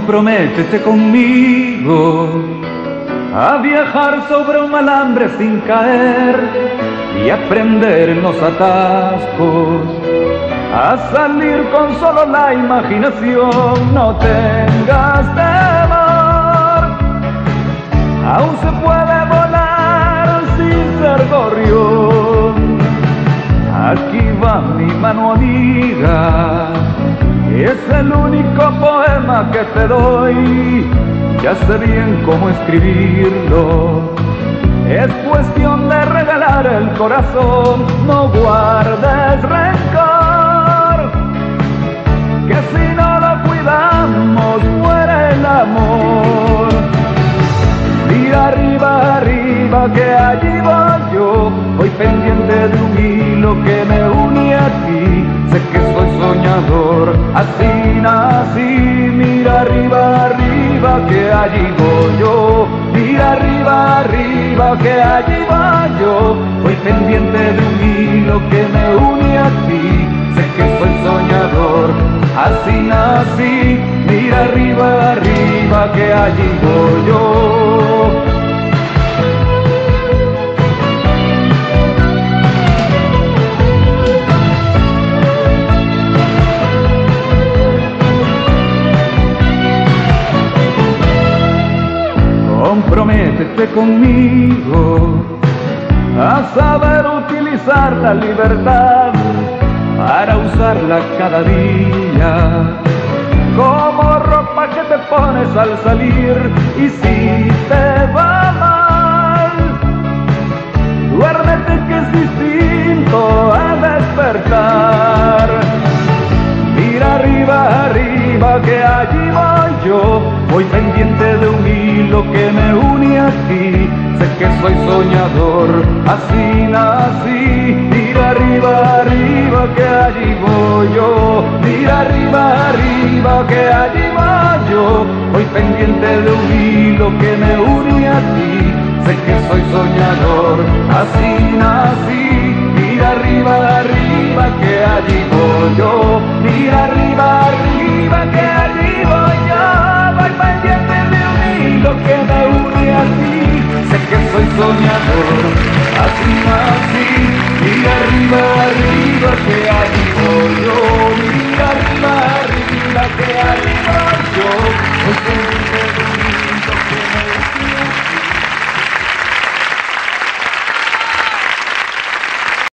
Comprométete conmigo a viajar sobre un alambre sin caer y aprender en los atascos, a salir con solo la imaginación. No tengas temor, aún se puede volar sin ser gorrión. Aquí va mi mano amiga, es el único poema que te doy. Ya sé bien cómo escribirlo, es cuestión de regalar el corazón. No guardes rencor, que si no lo cuidamos muere el amor. Mira arriba, arriba, que allí voy yo, voy pendiente de un hilo que me une a ti. Sé que soy soñador, así nací. Mira arriba, arriba, que allí voy yo. Mira arriba, arriba, que allí voy yo, voy pendiente de un hilo que me une a ti. Sé que soy soñador, así nací. Mira arriba, arriba, que allí voy yo. Comprométete conmigo a saber utilizar la libertad para usarla cada día, como ropa que te pones al salir. Y si te va mal, duérmete que es distinto a despertar. Mira arriba, arriba, que allí voy yo, voy pendiente de un hilo que me une a ti. Sé que soy soñador, así nací. Mira arriba, arriba, que allí voy yo. Mira arriba, arriba, que allí voy yo, voy pendiente de un hilo que me une a ti. Sé que soy soñador, así nací. Mira arriba, arriba, que allí voy yo. Mira arriba, arriba, que allí voy yo, voy pendiente de un hilo que me une a ti. Sé que soy soñador, así nací. Mira arriba, arriba, que allí voy yo. Mira arriba, arriba, que allí voy yo, voy pendiente de un hilo.